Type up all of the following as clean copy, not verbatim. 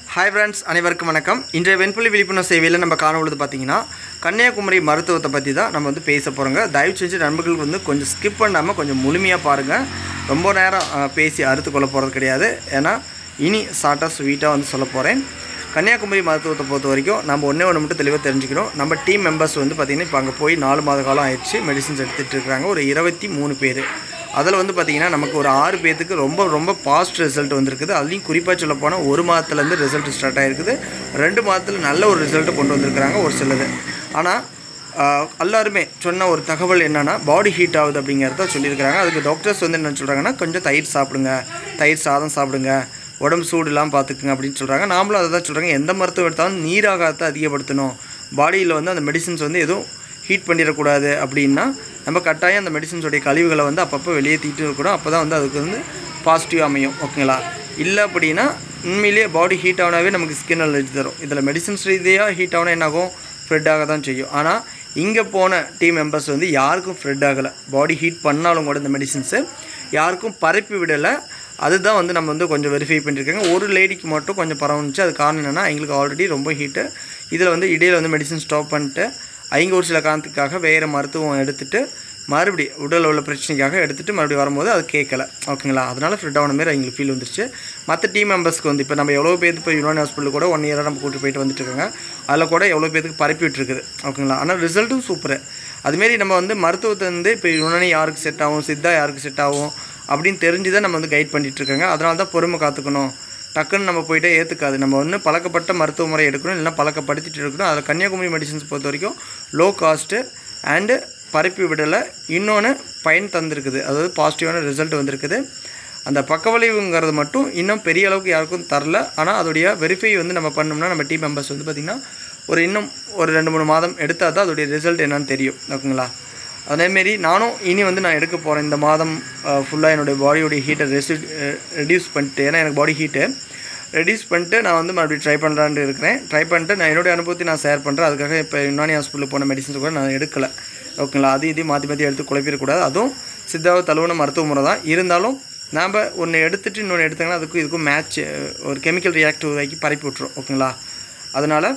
Hi friends, அனைவருக்கும் வணக்கம். இன்றைய வெண்புலி விழிப்புணர்வு சேவையில் நம்ம காணொழுது பார்த்தீங்கன்னா கன்னியாகுமரி மருத்துவத்தை பற்றி தான் நம்ம பேச போகிறோங்க. தயவு செஞ்சு நண்பர்கள் கொஞ்சம் ஸ்கிப் பண்ணாமல் கொஞ்சம் முழுமையாக பாருங்கள். ரொம்ப நேரம் பேசி அறுத்து கொள்ள போகிறது கிடையாது. ஏன்னா இனி ஷார்ட்டாக ஸ்வீட்டாக சொல்ல போகிறேன். கன்னியாகுமரி மருத்துவத்தை பொறுத்த வரைக்கும் நம்ம ஒன்று மட்டும் தெளிவாக தெரிஞ்சுக்கணும். நம்ம டீம் மெம்பர்ஸ் பார்த்திங்கன்னா இப்போ அங்கே போய் 4 மாத காலம் ஆயிடுச்சு. மெடிசின்ஸ் எடுத்துகிட்டு இருக்கிறாங்க. ஒரு 23 பேர். அதில் பார்த்திங்கன்னா நமக்கு ஒரு 6 பேர்த்துக்கு ரொம்ப பாஸ்ட் ரிசல்ட் வந்திருக்குது. அதுலேயும் குறிப்பாக சொல்ல போனால் 1 மாதத்துலேருந்து ரிசல்ட் ஸ்டார்ட் ஆகிருக்குது. 2 மாதத்தில் நல்ல ஒரு ரிசல்ட்டை கொண்டு வந்திருக்கிறாங்க ஒரு சிலது. ஆனால் எல்லாருமே சொன்ன ஒரு தகவல் என்னென்னா பாடி ஹீட் ஆகுது அப்படிங்கிறத சொல்லியிருக்கிறாங்க. அதுக்கு டாக்டர்ஸ் என்ன சொல்கிறாங்கன்னா, கொஞ்சம் தயிர் சாப்பிடுங்க, தயிர் சாதம் சாப்பிடுங்க, உடம்பு சூடுலாம் பார்த்துக்குங்க அப்படின்னு சொல்கிறாங்க. நாமளும் அதை தான் சொல்கிறாங்க. எந்த மருத்துவம் எடுத்தாலும் நீராகாரத்தை அதிகப்படுத்தணும். பாடியில் அந்த மெடிசின்ஸ் எதுவும் ஹீட் பண்ணிடக்கூடாது அப்படின்னா நம்ம கட்டாயம் அந்த மெடிசின்ஸோடைய கழிவுகளை அப்பப்போ வெளியேற்றிட்டு இருக்கணும். அப்போ தான் அதுக்கு பாசிட்டிவ் அமையும். ஓகேங்களா? இல்லை அப்படின்னா உண்மையிலேயே பாடி ஹீட் ஆனாவே நமக்கு ஸ்கின் அலர்ஜி தரும். இதில் மெடிசின்ஸ் ரீதியாக ஹீட் ஆகினா என்னாகும்? ஃப்ரெட் ஆக தான் செய்யும். ஆனால் இங்கே போன டீம் மெம்பர்ஸ் யாருக்கும் ஃப்ரெட் ஆகலை. பாடி ஹீட் பண்ணாலும் கூட இந்த மெடிசின்ஸு யாருக்கும் பரப்பி விடலை. அதுதான் நம்ம கொஞ்சம் வெரிஃபை பண்ணியிருக்காங்க. ஒரு லேடிக்கு மட்டும் கொஞ்சம் பரவுனுச்சு. அது காரணம் என்னென்னா, எங்களுக்கு ஆல்ரெடி ரொம்ப ஹீட்டு. இதில் இடையில் மெடிசின் ஸ்டாப் பண்ணிட்டு அவங்க ஒரு சில காரணத்துக்காக வேறு மருத்துவம் எடுத்துகிட்டு மறுபடியும் உடல் உள்ள பிரச்சனைக்காக எடுத்துகிட்டு மறுபடியும் வரும்போது அது கேட்கலை. ஓகேங்களா? அதனால் ஃப்ரெட் ஆன மாரி அவங்களுக்கு ஃபீல் வந்துருச்சு. மற்ற டீம் மெம்பர்ஸ்க்கு இப்போ நம்ம எவ்வளோ பேருக்கு இப்போ யுனானி ஹாஸ்பிட்டல் கூட 1 இயராக நம்ம கூட்டு போயிட்டு வந்துட்டுருக்காங்க. அதில் கூட எவ்வளோ பேருக்கு பரப்பி விட்டுருக்குது. ஓகேங்களா? ஆனால் ரிசல்ட்டும் சூப்பரு. அதுமாரி நம்ம மருத்துவத்தை இப்போ யுனானி யாருக்கு செட் ஆகும், சித்தா யாருக்கு செட் ஆகும் அப்படின்னு தெரிஞ்சு தான் நம்ம கைட் பண்ணிகிட்ருக்காங்க. அதனால தான் பொறுமை காத்துக்கணும். டக்குன்னு நம்ம போய்ட்டே ஏற்றுக்காது. நம்ம பழக்கப்பட்ட மருத்துவ முறை எடுக்கணும், இல்லைனா பழக்கப்படுத்திட்டு இருக்கணும். அதில் கன்னியாகுமரி மெடிசின்ஸ் பொறுத்த வரைக்கும் லோ காஸ்ட்டு அண்டு பரப்பி விடலை. இன்னொன்று பயன் தந்திருக்குது. அதாவது பாசிட்டிவான ரிசல்ட் வந்திருக்குது. அந்த பக்கவிளைவுங்கிறது மட்டும் இன்னும் பெரிய அளவுக்கு யாருக்கும் தரல. ஆனால் அதோடைய வெரிஃபை நம்ம பண்ணோம்னா நம்ம டீம் மெம்பர்ஸ் பார்த்திங்கன்னா இன்னும் ஒரு 2-3 மாதம் எடுத்தால் தான் அதோடைய ரிசல்ட் என்னன்னு தெரியும். ஓகேங்களா? அதேமாரி நானும் இனி நான் எடுக்க போகிறேன். இந்த மாதம் ஃபுல்லாக என்னுடைய பாடியோடைய ஹீட்டை ரெடியூஸ் பண்ணிட்டு, ஏன்னா எனக்கு பாடி ஹீட்டு ரெடியூஸ் பண்ணிட்டு நான் மறுபடியும் ட்ரை பண்ணுறான்னு இருக்கிறேன். ட்ரை பண்ணிட்டு நான் என்னுடைய அனுபவத்தை நான் ஷேர் பண்ணுறேன். அதுக்காக இப்போ யுனானி ஹாஸ்பிட்டலில் போன மெடிசன்ஸ் கூட நான் எடுக்கலை. ஓகேங்களா? இதையும் மாற்றி எடுத்து குழப்பிடக்கூடாது. அதுவும் சித்தாவை தழுவின மருத்துவ முறை தான். இருந்தாலும் நாம் ஒன்று எடுத்துகிட்டு இன்னொன்று எடுத்தாங்கன்னா அதுக்கும் இதுக்கும் மேட்ச் ஒரு கெமிக்கல் ரியாக்டிவ் ஆக்கி பரப்பி விட்ரும். ஓகேங்களா? அதனால்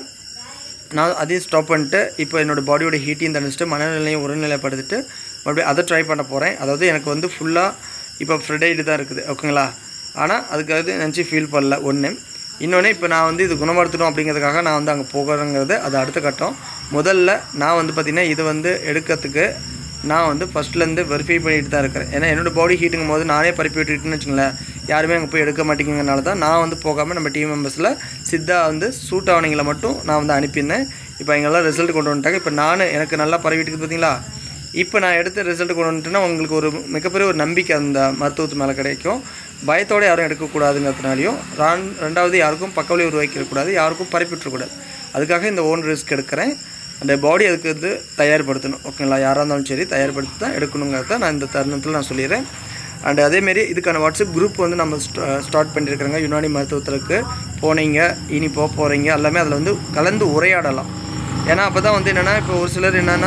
நான் அதையும் ஸ்டாப் பண்ணிட்டு இப்போ என்னோடய பாடியோட ஹீட்டையும் தணிச்சிட்டு மனநிலையும் ஒருநிலைப்படுத்திட்டு மறுபடியும் அதை ட்ரை பண்ண போகிறேன். அதாவது எனக்கு ஃபுல்லாக இப்போ ஃப்ரெட் தான் இருக்குது. ஓகேங்களா? ஆனால் அதுக்காக நினச்சி ஃபீல் பண்ணல. ஒன்று இன்னொன்று இப்போ நான் இது குணப்படுத்தணும் அப்படிங்கிறதுக்காக நான் அங்கே போகிறேங்கிறது அது அடுத்த கட்டம். முதல்ல நான் பார்த்திங்கன்னா இது எடுக்கிறதுக்கு நான் ஃபஸ்ட்லேருந்து வெரிஃபை பண்ணிட்டு தான் இருக்கிறேன். ஏன்னா என்னோடய பாடி ஹீட்டுங்கும் போது நானே பரப்பி விட்டுட்டுன்னு வச்சுங்களேன், யாருமே அங்கே போய் எடுக்க மாட்டேங்கிறனால தான் நான் போகாமல் நம்ம டீம் மெம்பர்ஸில் சித்தா சூட் ஆவணிங்களை மட்டும் நான் அனுப்பியிருந்தேன். இப்போ அவங்கெல்லாம் ரிசல்ட் கொண்டு வந்துட்டாங்க. இப்போ எனக்கு நல்லா பரவிட்டு பார்த்தீங்களா? இப்போ நான் எடுத்த ரிசல்ட் கொண்டு வந்துட்டேன்னா உங்களுக்கு ஒரு மிகப்பெரிய ஒரு நம்பிக்கை அந்த மருத்துவத்து மேலே கிடைக்கும். பயத்தோடு யாரும் எடுக்கக்கூடாதுங்கிறதுனாலையும், ரெண்டாவது யாருக்கும் பக்கவிலை உருவாக்கிடக்கூடாது, யாருக்கும் பரப்பிவிட்டுறக்கூடாது. அதுக்காக இந்த ஓன் ரிஸ்க் எடுக்கிறேன். அந்த பாடி அதுக்கு தயார்படுத்தணும். ஓகேங்களா? யாராக இருந்தாலும் சரி தயார்படுத்தி தான் எடுக்கணுங்கிறத நான் இந்த தருணத்தில் நான் சொல்லிடுறேன். அண்ட் அதேமாரி இதுக்கான வாட்ஸ்அப் குரூப் நம்ம ஸ்டார்ட் பண்ணியிருக்கிறேங்க. யுனானி மருத்துவத்திற்கு போனீங்க, இனி போகிறீங்க எல்லாமே அதில் கலந்து உரையாடலாம். ஏன்னா அப்போ தான் என்னென்னா, இப்போ ஒரு சிலர் என்னென்னா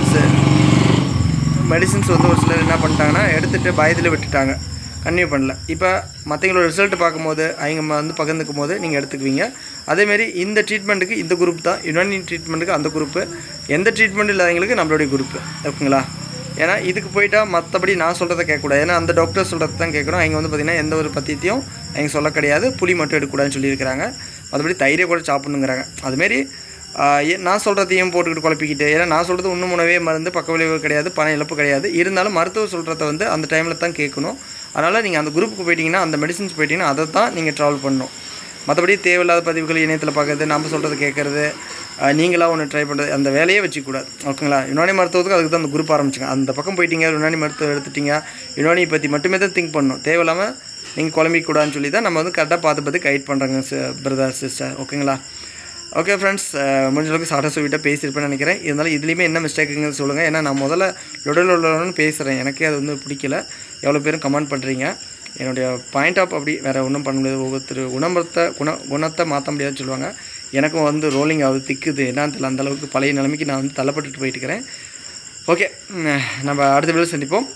மெடிசின்ஸ் ஒரு சிலர் என்ன பண்ணிட்டாங்கன்னா எடுத்துகிட்டு பயத்தில் விட்டுட்டாங்க, கன்டினியூ பண்ணல. இப்போ மற்றவங்களோட ரிசல்ட் பார்க்கும்போது அவங்க பகிர்ந்துக்கும் போது நீங்கள் எடுத்துக்குவீங்க. அதேமாரி இந்த ட்ரீட்மெண்ட்டுக்கு இந்த குரூப் தான், யுனானி ட்ரீட்மெண்ட்டுக்கு அந்த குரூப்பு, எந்த ட்ரீட்மெண்ட் இல்லாதவங்களுக்கு நம்மளுடைய குரூப்பு. ஓகேங்களா? ஏன்னா இதுக்கு போயிட்டால் மற்றபடி நான் சொல்கிறத கேட்கக்கூடாது. ஏன்னா அந்த டாக்டர் சொல்கிறது தான் கேட்கணும். அவங்க பார்த்திங்கன்னா எந்த ஒரு பத்தியத்தையும் அவங்க சொல்ல கிடையாது. புளி மட்டும் எடுக்கக்கூடாதுன்னு சொல்லியிருக்கிறாங்க. மற்றபடி தயிரை கூட சாப்பிடணுங்கிறாங்க. அதுமாரி நான் சொல்கிறதையும் போட்டுக்கிட்டு குழப்பிக்கிட்டு, ஏன்னா நான் சொல்கிறது இன்னும் உணவே மருந்து, பக்க விளைவு கிடையாது, பண இழப்பு கிடையாது. இருந்தாலும் மருத்துவர் சொல்கிறத அந்த டைமில் தான் கேட்கணும். அதனால் நீங்கள் அந்த குரூப்புக்கு போயிட்டீங்கன்னா, அந்த மெடிசின்ஸ் போயிட்டீங்கன்னா அதை தான் நீங்கள் ட்ராவல் பண்ணணும். மற்றபடி தேவையில்லாத பதிவுகள் இணையத்தில் பார்க்குறது, நம்ம சொல்கிறது கேட்குறது, நீங்களாக ஒன்று ட்ரை பண்ணுறது, அந்த வேலையே வச்சுக்கூடாது. ஓகேங்களா? யுனானி மருத்துவத்துக்கு அதுக்கு தான் அந்த குரூப் ஆரம்பிச்சுங்க. அந்த பக்கம் போயிட்டீங்க, யுனானி மருத்துவம் எடுத்துட்டீங்க, யுனானி பற்றி மட்டுமே தான் திங்க் பண்ணணும். தேவையில்லாமல் நீங்கள் குழம்பிக்கூடாதுன்னு சொல்லி தான் நம்ம கரெக்டாக பார்த்து கைட் பண்ணுறாங்க பிரதர் சிஸ்டர். ஓகேங்களா? ஓகே ஃப்ரெண்ட்ஸ், முடிஞ்ச அளவுக்கு ஷார்ட்டாக சொல்லிவிட்டு பேசியிருப்பேன்னு நினைக்கிறேன். இருந்தாலும் இதுலேயுமே என்ன மிஸ்டேக்குங்கிறது சொல்லுங்கள். ஏன்னா நான் முதல்ல லொடலொடன்னு பேசுகிறேன். எனக்கே அது பிடிக்கல. எவ்வளோ பேரும் கமெண்ட் பண்ணுறீங்க. என்னுடைய பாயிண்ட் ஆஃப் அப்படி வேறு ஒன்றும் பண்ண முடியாது. ஒவ்வொருத்தர் குணத்தை மாற்ற முடியாதுன்னு சொல்லுவாங்க. எனக்கும் ரோலிங் ஆகுது, திக்குது, என்னன்னு தெரியல. அந்தளவுக்கு பழைய நிலைமைக்கு நான் தள்ளப்பட்டுட்டு போயிட்டுருக்கிறேன். ஓகே, நம்ம அடுத்த வீடியோவில் சந்திப்போம்.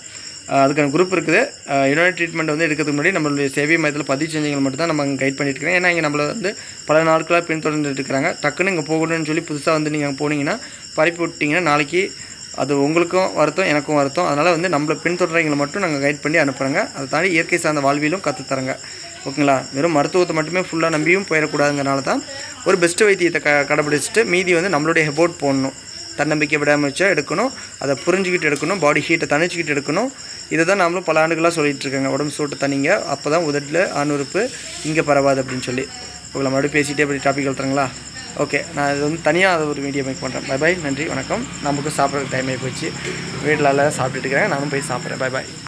அதுக்கான குரூப் இருக்குது. யுனானிட் ட்ரீட்மெண்ட் வந்து எடுக்கிறதுக்கு முன்னாடி நம்மளுடைய சேவை மையத்தில் பதிவு செஞ்சவங்க மட்டும் தான் நம்ம அங்கே கைட் பண்ணிட்டு இருக்கோம். ஏன்னா இங்கே நம்மளை வந்து பல நாட்களாக பின்தொடர்ந்துட்டு இருக்கிறாங்க. டக்குன்னு இங்கே போகணும்னு சொல்லி புதுசாக வந்து நீங்கள் அங்கே போனீங்கன்னா பரப்பி விட்டிங்கன்னா நாளைக்கு அது உங்களுக்கும் வருத்தம் எனக்கும் வருத்தம். அதனால் வந்து நம்மளை பின்தொடர்றவங்களை மட்டும் நாங்கள் கைட் பண்ணி அனுப்புகிறோங்க. அதை தாண்டி இயற்கை சார்ந்த வாழ்வியலும் கற்றுத்தரங்க. ஓகேங்களா? வெறும் மருத்துவத்தை மட்டுமே ஃபுல்லாக நம்பியும் போயிடக்கூடாதுங்கிறனால தான் ஒரு பெஸ்ட் வைத்தியத்தை கடைப்பிடிச்சிட்டு மீதி வந்து நம்மளுடைய ஹெபோட் போடணும். தன்னம்பிக்கை விடாமல் வச்சா எடுக்கணும், அதை புரிஞ்சுக்கிட்டு எடுக்கணும், பாடி ஹீட்டை தணிச்சிக்கிட்டு எடுக்கணும். இதை தான் நம்மளும் பல ஆண்டுகளாக சொல்லிகிட்டு இருக்காங்க. உடம்பு சூட்டு தண்ணிங்க, அப்போ தான் உதட்டில் ஆணுறுப்பு இங்கே பரவாது அப்படின்னு சொல்லி. உங்களை மறுபடியும் பேசிகிட்டே அப்படி டாபிக் எழுத்துறங்களா? ஓகே, நான் இது வந்து தனியாக அதை ஒரு வீடியோ மேக் பண்ணுறேன். பை பாய், நன்றி, வணக்கம். நமக்கு சாப்பிட்றதுக்கு டைம் ஆகி போச்சு. வீட்டில் எல்லாம் சாப்பிட்டுட்டு இருக்கிறேன், நானும் போய் சாப்பிட்றேன். பை பாய்.